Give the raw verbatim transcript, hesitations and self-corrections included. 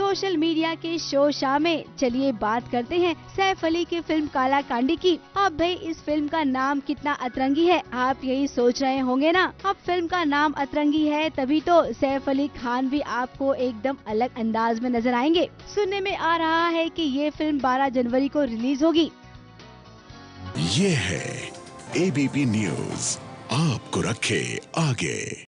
Social media के show शाह में। चलिए बात करते हैं सैफ अली की फिल्म काला कांडी की। अब भाई इस फिल्म का नाम कितना अतरंगी है, आप यही सोच रहे होंगे ना। अब फिल्म का नाम अतरंगी है तभी तो सैफ अली खान भी आपको एकदम अलग अंदाज में नजर आएंगे। सुनने में आ रहा है कि ये फिल्म बारह जनवरी को रिलीज होगी। ये है एबीपी न्यूज, आपको रखे आगे।